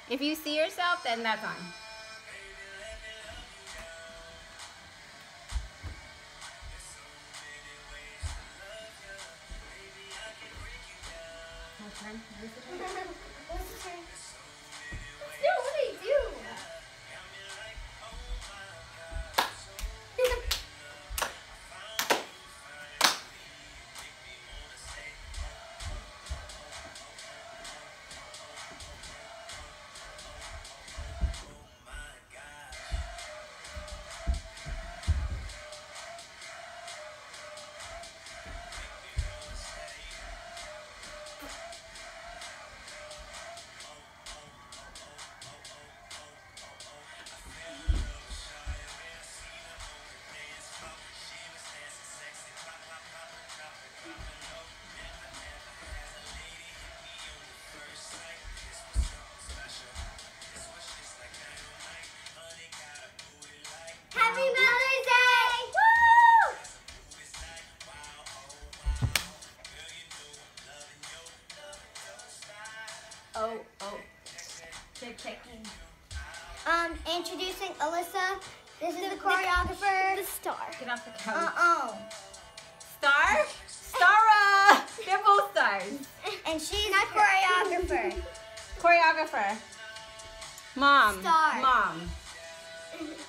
If you see yourself, then that's on. What's the turn? What's the turn? What do you do? Happy Mother's Day! Woo! Oh. They're checking. Introducing Alyssa. This is the choreographer. The star. Get off the couch. Uh-oh. Stara! They're both stars. And she's the choreographer. Choreographer. Mom. Star. Mom.